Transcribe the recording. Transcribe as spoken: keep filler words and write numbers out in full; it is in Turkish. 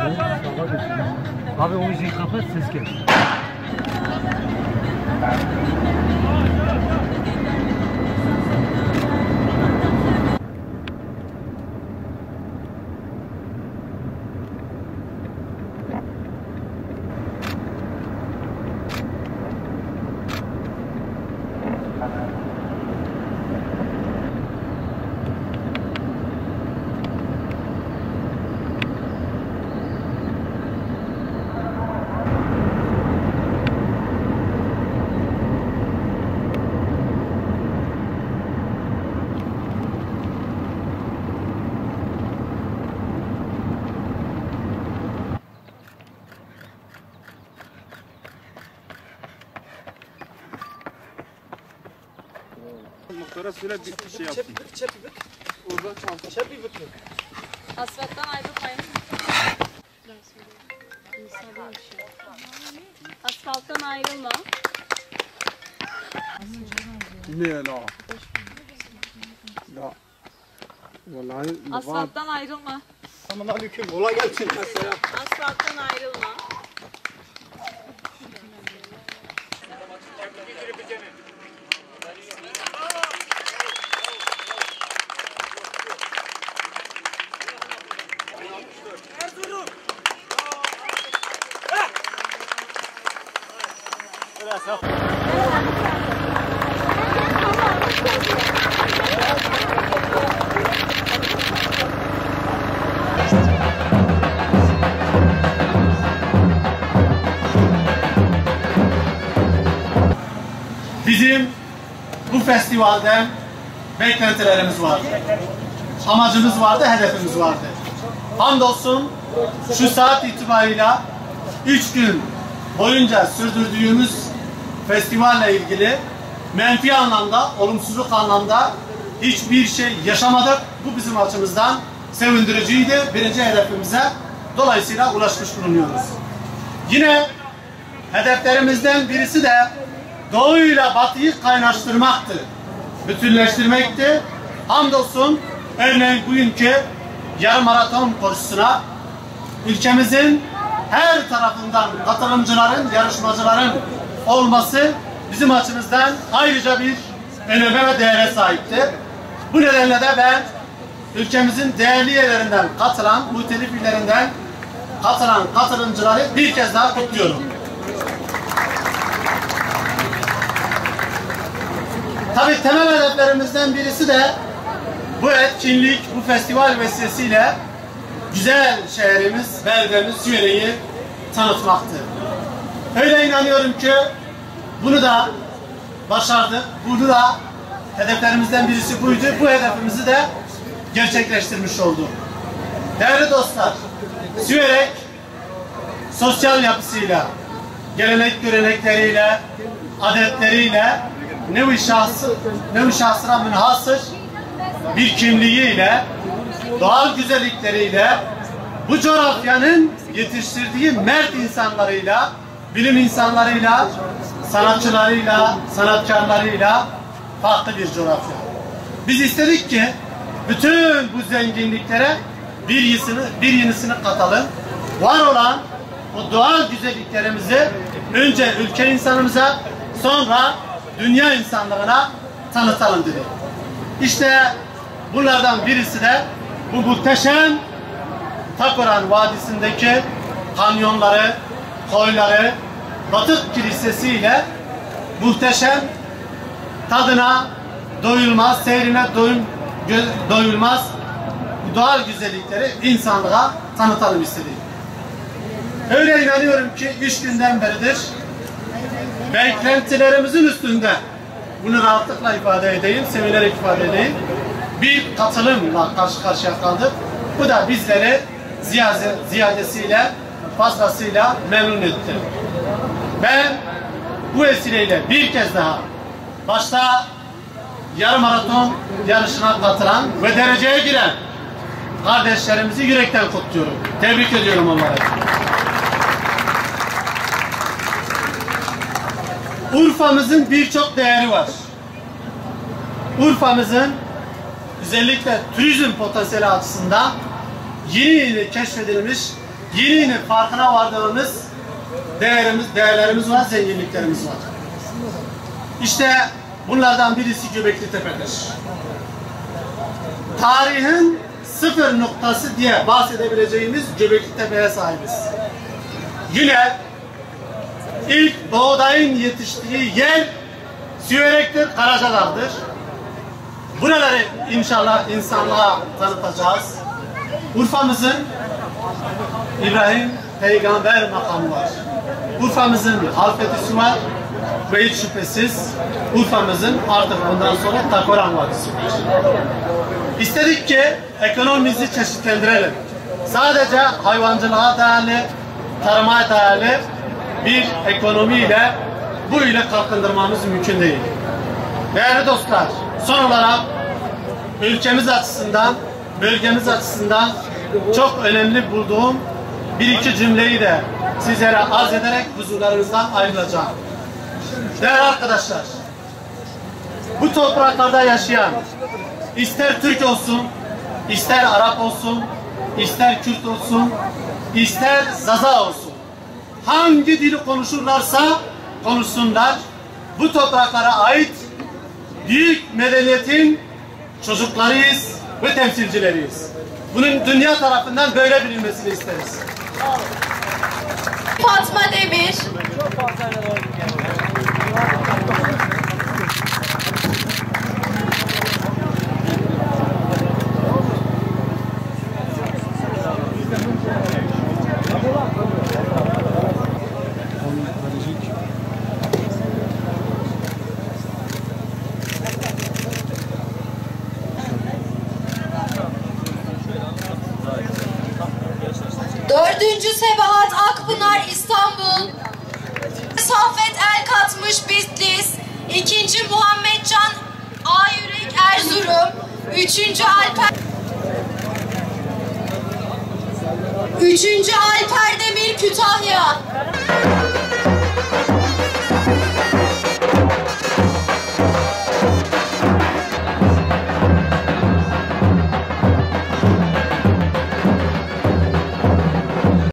Abi o müziği kapat, ses gel. Muhtara söyle bir şey yapsın. Çep, çep bir bık. Oradan çanta. Çep bir bık. Asfalttan ayrılmayın. Asfalttan ayrılma. Ne la? La. Vallahi Asfalttan ayrılma. Aman aleyküm. Ola gelsin mesela. Asfalttan ayrılma. Bizim bu festivalden beklentilerimiz vardı. Amacımız vardı, hedefimiz vardı. Hamdolsun şu saat itibariyle üç gün boyunca sürdürdüğümüz festivalle ilgili menfi anlamda, olumsuzluk anlamda hiçbir şey yaşamadık. Bu bizim açımızdan sevindiriciydi. Birinci hedefimize dolayısıyla ulaşmış bulunuyoruz. Yine hedeflerimizden birisi de Doğuyla Batı'yı kaynaştırmaktı, bütünleştirmekti. Hamdolsun örneğin bugünkü yarım maraton koşusuna ülkemizin her tarafından katılımcıların, yarışmacıların olması bizim açımızdan ayrıca bir öneme ve değere sahipti. Bu nedenle de ben ülkemizin değerli yerlerinden katılan, muhtelif illerinden katılan katılımcıları bir kez daha kutluyorum. Tabii temel hedeflerimizden birisi de bu etkinlik, bu festival vesilesiyle güzel şehrimiz, beldemiz Süveyre'yi tanıtmaktı. Öyle inanıyorum ki bunu da başardık, bunu da hedeflerimizden birisi buydu. Bu hedefimizi de gerçekleştirmiş olduk. Değerli dostlar, Süveyre sosyal yapısıyla, gelenek görenekleriyle, adetleriyle, nevi şahsı, nevi şahsına münhasır bir kimliğiyle, doğal güzellikleriyle, bu coğrafyanın yetiştirdiği mert insanlarıyla, bilim insanlarıyla, sanatçılarıyla, sanatkarlarıyla farklı bir coğrafya. Biz istedik ki bütün bu zenginliklere bir yenisini, bir yenisini katalım. Var olan o doğal güzelliklerimizi önce ülke insanımıza, sonra dünya insanlığına tanıtalım dedik. İşte bunlardan birisi de bu muhteşem Takoran Vadisi'ndeki kanyonları, koyları, Batık Kilisesi ile muhteşem, tadına doyulmaz, seyrine doyum, doyulmaz doğal güzellikleri insanlığa tanıtalım istedik. Öyle inanıyorum ki üç günden beridir beklentilerimizin üstünde, bunu rahatlıkla ifade edeyim, sevinerek ifade edeyim, bir katılımla karşı karşıya kaldık. Bu da bizleri ziyade, ziyadesiyle, fazlasıyla memnun etti. Ben bu vesileyle bir kez daha başta yarım maraton yarışına katılan ve dereceye giren kardeşlerimizi yürekten kutluyorum. Tebrik ediyorum onları. Urfa'mızın birçok değeri var. Urfa'mızın özellikle turizm potansiyeli açısından yeni yeni keşfedilmiş yeninin farkına vardığımız değerimiz, değerlerimiz var, zenginliklerimiz var. İşte bunlardan birisi Göbekli Tepe'dir. Tarihin sıfır noktası diye bahsedebileceğimiz Göbekli Tepe'ye sahibiz. Yine ilk buğdayın yetiştiği yer Süverek'tir, Karacadağ'dır. Buraları inşallah insanlığa tanıtacağız. Urfa'mızın İbrahim Peygamber makamı var. Urfa'mızın halfetisi var ve hiç şüphesiz Urfa'mızın artık bundan sonra Takoran Vadisi var. İstedik ki ekonomimizi çeşitlendirelim. Sadece hayvancılığa dayalı, tarıma dayalı bir ekonomiyle bu ile kalkındırmamız mümkün değil. Değerli dostlar, son olarak ülkemiz açısından, bölgemiz açısından çok önemli bulduğum bir iki cümleyi de sizlere arz ederek huzurlarınızdan ayrılacağım. Değerli arkadaşlar, bu topraklarda yaşayan, ister Türk olsun, ister Arap olsun, ister Kürt olsun, ister Zaza olsun, hangi dili konuşurlarsa konuşsunlar, bu topraklara ait büyük medeniyetin çocuklarıyız ve temsilcileriyiz. Bunun dünya tarafından böyle bilinmesini isteriz. Fatma Demir. Dördüncü Sebahat Akpınar İstanbul. Saffet Elkatmış Bitlis. İkinci Muhammedcan Ayürek Erzurum. Üçüncü Alper Üçüncü Alper Demir Kütahya.